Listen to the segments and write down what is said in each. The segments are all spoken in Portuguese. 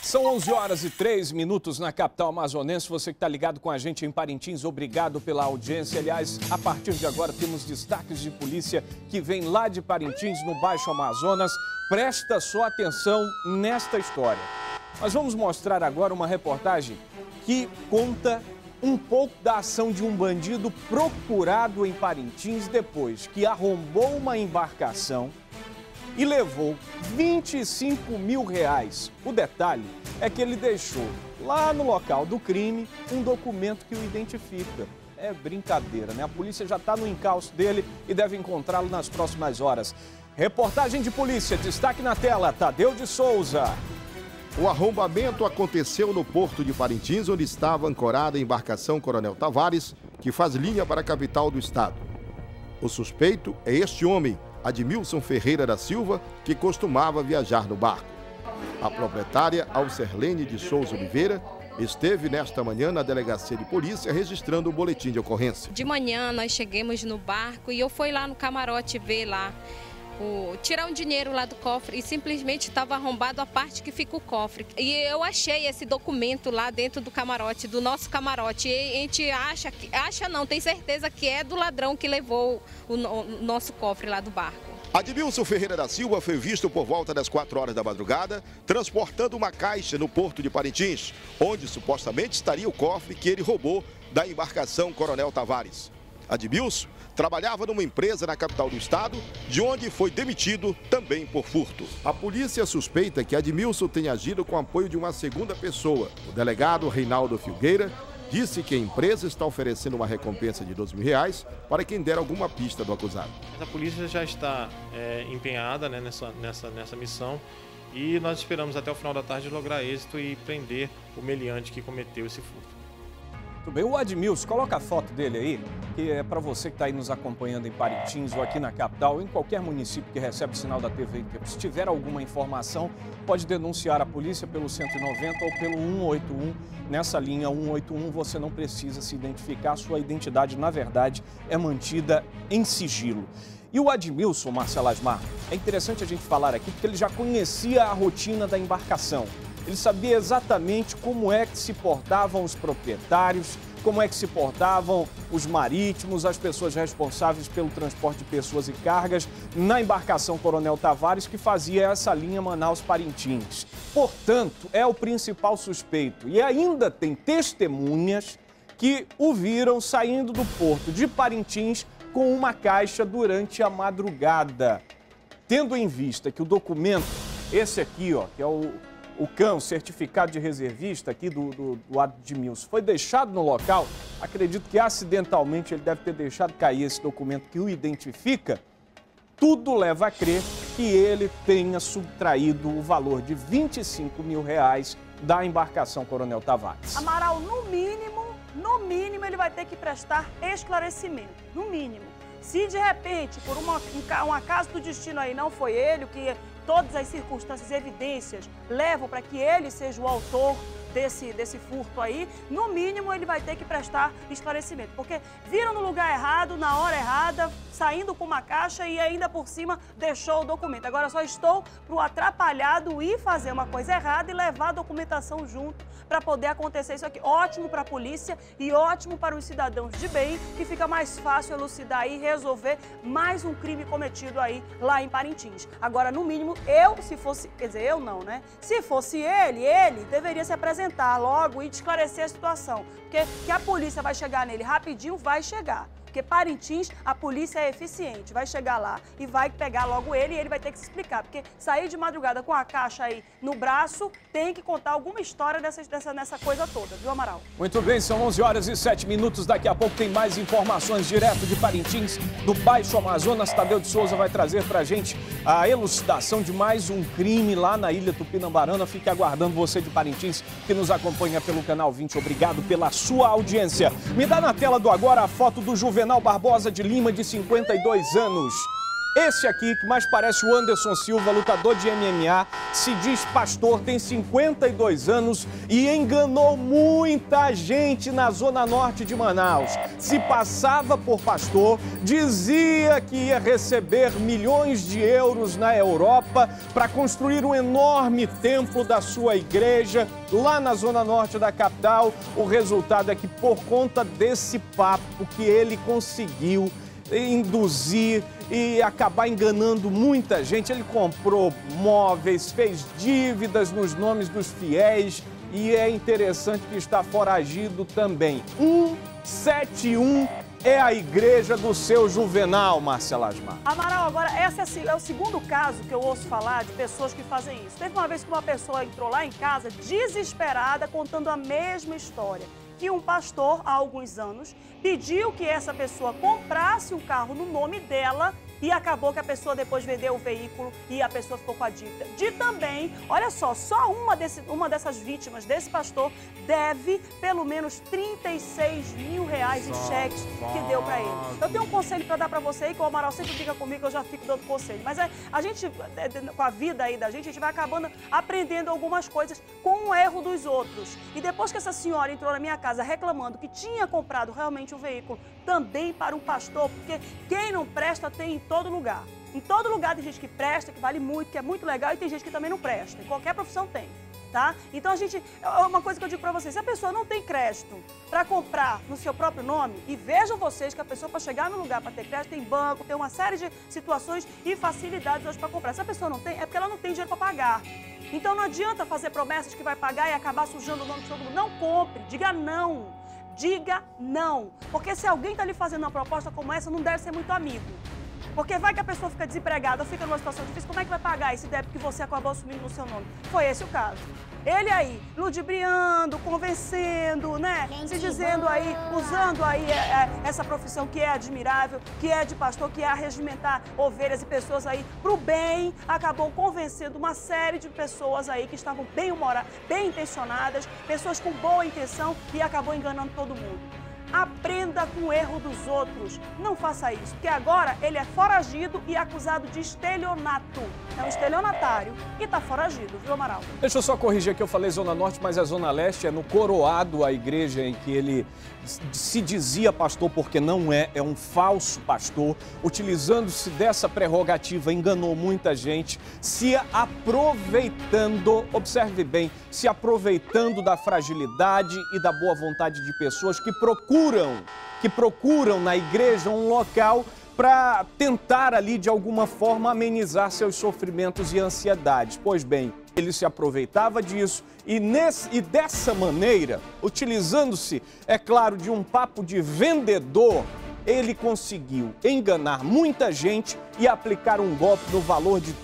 São 11 horas e 3 minutos na capital amazonense. Você que está ligado com a gente em Parintins, obrigado pela audiência. Aliás, a partir de agora temos destaques de polícia que vem lá de Parintins, no Baixo Amazonas. Presta sua atenção nesta história. Nós vamos mostrar agora uma reportagem que conta um pouco da ação de um bandido procurado em Parintins depois que arrombou uma embarcação e levou R$25 mil. O detalhe é que ele deixou lá no local do crime um documento que o identifica. É brincadeira, né? A polícia já está no encalço dele e deve encontrá-lo nas próximas horas. Reportagem de polícia, destaque na tela, Tadeu de Souza. O arrombamento aconteceu no porto de Parintins, onde estava ancorada a embarcação Coronel Tavares, que faz linha para a capital do estado. O suspeito é este homem, Admilson Ferreira da Silva, que costumava viajar no barco. A proprietária, Alcerlene de Souza Oliveira, esteve nesta manhã na delegacia de polícia registrando o boletim de ocorrência. De manhã nós chegamos no barco e eu fui lá no camarote ver lá, tirar um dinheiro lá do cofre e simplesmente estava arrombado a parte que fica o cofre. E eu achei esse documento lá dentro do camarote, do nosso camarote. E a gente tem certeza que é do ladrão que levou o nosso cofre lá do barco. Admilson Ferreira da Silva foi visto por volta das 4 horas da madrugada, transportando uma caixa no porto de Parintins, onde supostamente estaria o cofre que ele roubou da embarcação Coronel Tavares. Admilson trabalhava numa empresa na capital do estado, de onde foi demitido também por furto. A polícia suspeita que Admilson tenha agido com apoio de uma segunda pessoa. O delegado Reinaldo Filgueira disse que a empresa está oferecendo uma recompensa de R$12 mil para quem der alguma pista do acusado. A polícia já está empenhada, né, nessa missão e nós esperamos até o final da tarde lograr êxito e prender o meliante que cometeu esse furto. Muito bem, o Admilson, coloca a foto dele aí, que é para você que está aí nos acompanhando em Parintins ou aqui na capital, ou em qualquer município que recebe sinal da TV. Se tiver alguma informação, pode denunciar a polícia pelo 190 ou pelo 181. Nessa linha 181 você não precisa se identificar, sua identidade, na verdade, é mantida em sigilo. E o Admilson, Marcelo Asmar, é interessante a gente falar aqui porque ele já conhecia a rotina da embarcação. Ele sabia exatamente como é que se portavam os proprietários, como é que se portavam os marítimos, as pessoas responsáveis pelo transporte de pessoas e cargas na embarcação Coronel Tavares, que fazia essa linha Manaus-Parintins. Portanto, é o principal suspeito. E ainda tem testemunhas que o viram saindo do porto de Parintins com uma caixa durante a madrugada. Tendo em vista que o documento, esse aqui, ó, que é o certificado de reservista aqui do Admilson, foi deixado no local, acredito que acidentalmente ele deve ter deixado cair esse documento que o identifica, tudo leva a crer que ele tenha subtraído o valor de R$25 mil da embarcação Coronel Tavares. Amaral, no mínimo ele vai ter que prestar esclarecimento, no mínimo. Se de repente, por um acaso do destino aí, não foi ele, que todas as circunstâncias e evidências levam para que ele seja o autor desse furto aí, no mínimo ele vai ter que prestar esclarecimento, porque viram no lugar errado, na hora errada, saindo com uma caixa e ainda por cima deixou o documento. Agora só estou pro atrapalhado ir fazer uma coisa errada e levar a documentação junto para poder acontecer isso aqui. Ótimo para a polícia e ótimo para os cidadãos de bem, que fica mais fácil elucidar e resolver mais um crime cometido aí lá em Parintins. Agora, no mínimo, se fosse, quer dizer, eu não, né? Se fosse ele deveria se apresentar logo e esclarecer a situação. Porque que a polícia vai chegar nele rapidinho, vai chegar. Porque Parintins, a polícia é eficiente, vai chegar lá e vai pegar logo ele e ele vai ter que se explicar. Porque sair de madrugada com a caixa aí no braço, tem que contar alguma história nessa coisa toda, viu, Amaral? Muito bem, são 11 horas e 7 minutos, daqui a pouco tem mais informações direto de Parintins, do Baixo Amazonas. Tadeu de Souza vai trazer pra gente a elucidação de mais um crime lá na Ilha Tupinambarana. Fique aguardando, você de Parintins que nos acompanha pelo Canal 20. Obrigado pela sua audiência. Me dá na tela do agora a foto do Juvenal Barbosa de Lima, de 52 anos. Esse aqui, que mais parece o Anderson Silva, lutador de MMA, se diz pastor, tem 52 anos e enganou muita gente na zona norte de Manaus. Se passava por pastor, dizia que ia receber milhões de euros na Europa para construir um enorme templo da sua igreja lá na zona norte da capital. O resultado é que, por conta desse papo que ele conseguiu induzir e acabar enganando muita gente, ele comprou móveis, fez dívidas nos nomes dos fiéis e é interessante que está foragido também. 171 é a igreja do seu Juvenal, Márcia Lasmar. Amaral, agora esse é o segundo caso que eu ouço falar de pessoas que fazem isso. Teve uma vez que uma pessoa entrou lá em casa desesperada, contando a mesma história. Que um pastor, há alguns anos, pediu que essa pessoa comprasse um carro no nome dela e acabou que a pessoa depois vendeu o veículo e a pessoa ficou com a dívida. De também, olha só uma dessas vítimas desse pastor deve pelo menos 36 mil reais em cheques que deu para ele. Eu tenho um conselho para dar para você aí, que o Amaral sempre fica comigo, eu já fico dando conselho. Mas a gente, com a vida aí da gente vai acabando aprendendo algumas coisas com o erro dos outros. E depois que essa senhora entrou na minha casa reclamando que tinha comprado realmente um veículo também para um pastor, porque quem não presta tem em todo lugar. Em todo lugar tem gente que presta, que vale muito, que é muito legal, e tem gente que também não presta. Em qualquer profissão tem, tá? Então uma coisa que eu digo pra vocês, se a pessoa não tem crédito para comprar no seu próprio nome, e vejam vocês que a pessoa para chegar no lugar para ter crédito tem banco, tem uma série de situações e facilidades hoje para comprar. Se a pessoa não tem, é porque ela não tem dinheiro para pagar. Então não adianta fazer promessas que vai pagar e acabar sujando o nome de todo mundo. Não compre, diga não. Diga não. Porque se alguém está lhe fazendo uma proposta como essa, não deve ser muito amigo. Porque vai que a pessoa fica desempregada, fica numa situação difícil, como é que vai pagar esse débito que você acabou assumindo no seu nome? Foi esse o caso. Ele aí, ludibriando, convencendo, né? Se dizendo aí, usando aí essa profissão que é admirável, que é de pastor, que é arregimentar ovelhas e pessoas aí pro bem, acabou convencendo uma série de pessoas aí que estavam bem-humoradas, bem intencionadas, pessoas com boa intenção e acabou enganando todo mundo. Aprenda com o erro dos outros. Não faça isso, porque agora ele é foragido e acusado de estelionato. É um estelionatário e tá foragido, viu, Amaral? Deixa eu só corrigir aqui, eu falei Zona Norte, mas é Zona Leste, é no Coroado, a igreja em que ele se dizia pastor, porque não é um falso pastor, utilizando-se dessa prerrogativa, enganou muita gente, se aproveitando, observe bem, se aproveitando da fragilidade e da boa vontade de pessoas que procuram na igreja um local para tentar ali de alguma forma amenizar seus sofrimentos e ansiedades. Pois bem, ele se aproveitava disso e dessa maneira, utilizando-se, é claro, de um papo de vendedor, ele conseguiu enganar muita gente e aplicar um golpe no valor de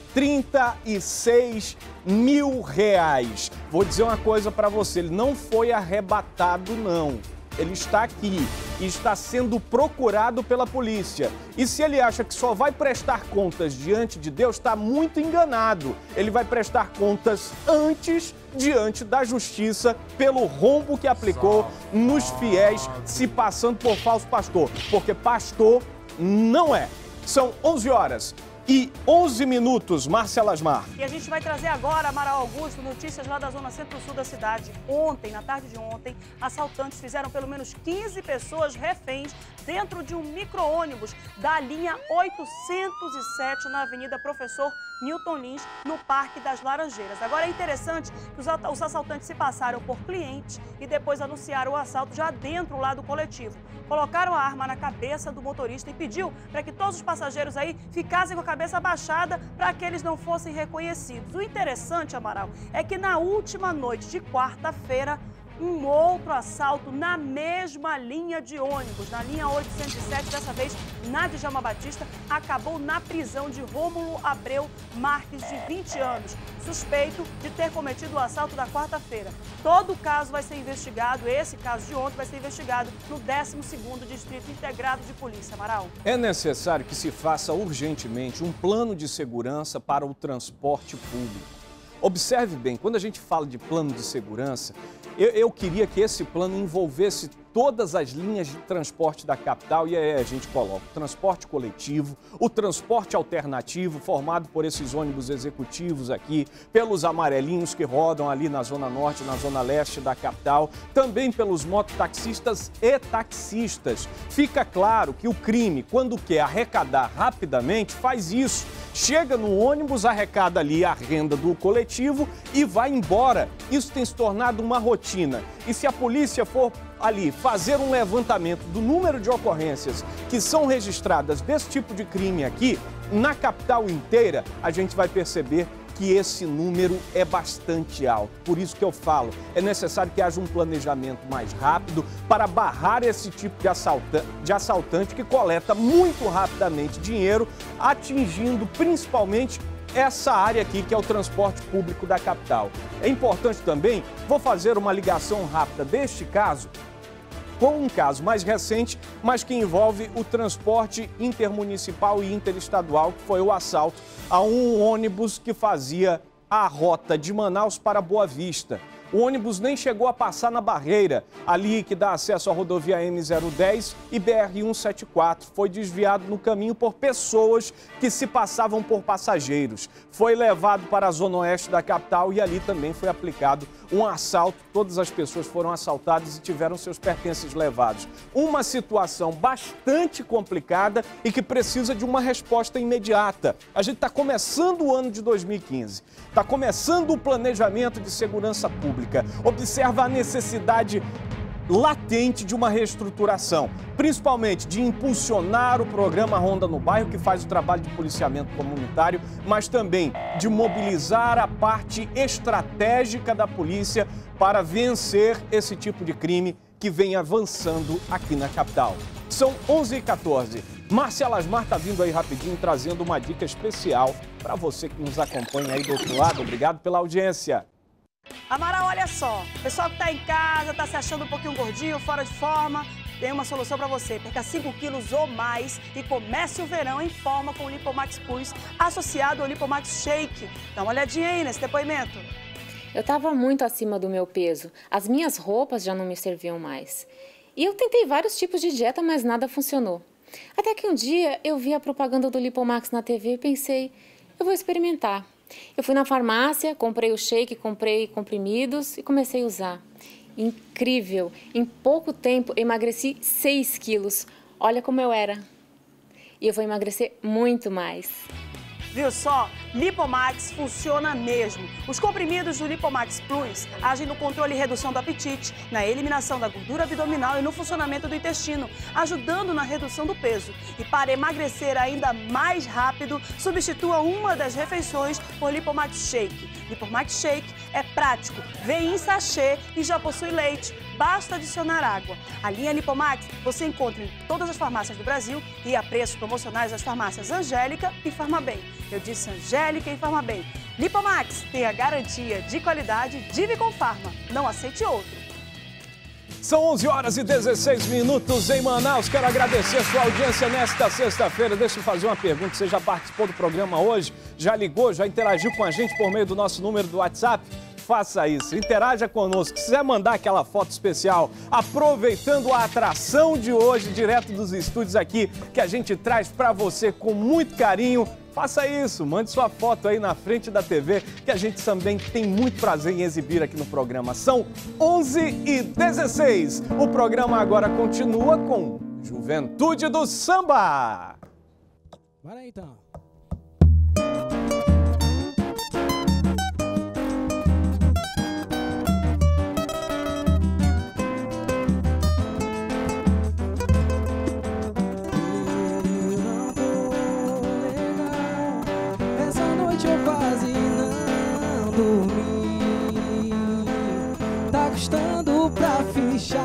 36 mil reais. Vou dizer uma coisa para você, ele não foi arrebatado, não. Ele está aqui e está sendo procurado pela polícia. E se ele acha que só vai prestar contas diante de Deus, está muito enganado. Ele vai prestar contas antes diante da justiça pelo rombo que aplicou nos fiéis, se passando por falso pastor. Porque pastor não é. São 11h11, Márcia Lasmar. E a gente vai trazer agora, Amaral Augusto, notícias lá da zona centro-sul da cidade. Ontem, na tarde de ontem, assaltantes fizeram pelo menos 15 pessoas reféns dentro de um micro-ônibus da linha 807 na Avenida Professor Newton Lins, no Parque das Laranjeiras. Agora é interessante que os assaltantes se passaram por clientes e depois anunciaram o assalto já dentro lá do coletivo. Colocaram a arma na cabeça do motorista e pediu para que todos os passageiros aí ficassem com a cabeça abaixada para que eles não fossem reconhecidos. O interessante, Amaral, é que na última noite de quarta-feira, um outro assalto na mesma linha de ônibus, na linha 807, dessa vez na Djalma Batista, acabou na prisão de Rômulo Abreu Marques, de 20 anos, suspeito de ter cometido o assalto da quarta-feira. Todo o caso vai ser investigado, esse caso de ontem vai ser investigado no 12º Distrito Integrado de Polícia, Amaral. É necessário que se faça urgentemente um plano de segurança para o transporte público. Observe bem, quando a gente fala de plano de segurança, eu queria que esse plano envolvesse todas as linhas de transporte da capital e aí a gente coloca o transporte coletivo, o transporte alternativo, formado por esses ônibus executivos aqui, pelos amarelinhos que rodam ali na Zona Norte, na Zona Leste da capital, também pelos mototaxistas e taxistas. Fica claro que o crime, quando quer arrecadar rapidamente, faz isso. Chega no ônibus, arrecada ali a renda do coletivo e vai embora. Isso tem se tornado uma rotina. E se a polícia for ali fazer um levantamento do número de ocorrências que são registradas desse tipo de crime aqui, na capital inteira, a gente vai perceber que esse número é bastante alto. Por isso que eu falo, é necessário que haja um planejamento mais rápido para barrar esse tipo de assaltante que coleta muito rapidamente dinheiro, atingindo principalmente essa área aqui, que é o transporte público da capital. É importante também, vou fazer uma ligação rápida deste caso com um caso mais recente, mas que envolve o transporte intermunicipal e interestadual, que foi o assalto a um ônibus que fazia a rota de Manaus para Boa Vista. O ônibus nem chegou a passar na barreira, ali que dá acesso à rodovia M010 e BR-174. Foi desviado no caminho por pessoas que se passavam por passageiros. Foi levado para a zona oeste da capital e ali também foi aplicado um assalto. Todas as pessoas foram assaltadas e tiveram seus pertences levados. Uma situação bastante complicada e que precisa de uma resposta imediata. A gente está começando o ano de 2015, está começando o planejamento de segurança pública. Observa a necessidade latente de uma reestruturação, principalmente de impulsionar o programa Ronda no Bairro, que faz o trabalho de policiamento comunitário, mas também de mobilizar a parte estratégica da polícia para vencer esse tipo de crime que vem avançando aqui na capital. São 11h14. Márcia Lasmar está vindo aí rapidinho, trazendo uma dica especial para você que nos acompanha aí do outro lado. Obrigado pela audiência. Amaral, olha só, o pessoal que está em casa, está se achando um pouquinho gordinho, fora de forma, tem uma solução para você. Perca 5 quilos ou mais e comece o verão em forma com o Lipomax Plus, associado ao Lipomax Shake. Dá uma olhadinha aí nesse depoimento. Eu estava muito acima do meu peso, as minhas roupas já não me serviam mais. E eu tentei vários tipos de dieta, mas nada funcionou. Até que um dia eu vi a propaganda do Lipomax na TV e pensei, eu vou experimentar. Eu fui na farmácia, comprei o shake, comprei comprimidos e comecei a usar. Incrível! Em pouco tempo emagreci 6 quilos. Olha como eu era. E eu vou emagrecer muito mais. Viu só? Lipomax funciona mesmo. Os comprimidos do Lipomax Plus agem no controle e redução do apetite, na eliminação da gordura abdominal e no funcionamento do intestino, ajudando na redução do peso. E para emagrecer ainda mais rápido, substitua uma das refeições por Lipomax Shake. Lipomax Shake é prático, vem em sachê e já possui leite. Basta adicionar água. A linha Lipomax você encontra em todas as farmácias do Brasil e a preços promocionais das farmácias Angélica e Farmabem. Eu disse Angélica e Farmabem. Lipomax tem a garantia de qualidade de Viconfarma. Não aceite outro. São 11h16 em Manaus. Quero agradecer a sua audiência nesta sexta-feira. Deixa eu fazer uma pergunta. Você já participou do programa hoje? Já ligou? Já interagiu com a gente por meio do nosso número do WhatsApp? Faça isso, interaja conosco. Se quiser mandar aquela foto especial, aproveitando a atração de hoje, direto dos estúdios aqui, que a gente traz para você com muito carinho, faça isso, mande sua foto aí na frente da TV, que a gente também tem muito prazer em exibir aqui no programa. São 11h16. O programa agora continua com Juventude do Samba. Bora aí, então. Eu quase não dormi, tá custando pra ficha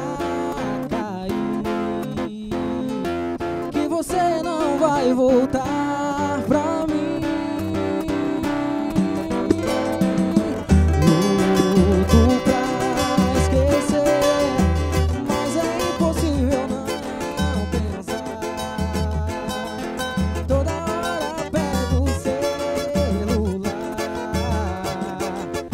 cair, que você não vai voltar pra mim. Luto pra esquecer, mas é impossível não pensar. Toda hora pego o celular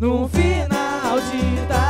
no final de tarde.